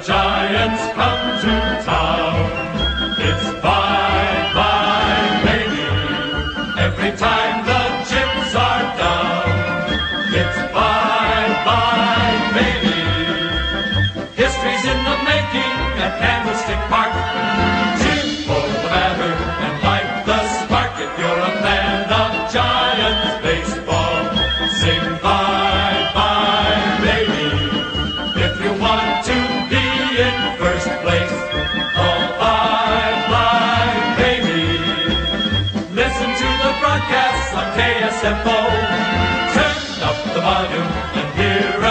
Giants come to town. It's bye-bye, baby, every time the chips are down. It's bye-bye, baby, history's in the making at Candlestick Park. Cheer for the batter and light the spark if you're a fan of Giants baseball. Sing bye-bye, baby, if you want to be in first place. Oh, bye-bye, baby, listen to the broadcasts on KSFO. Turn up the volume and hear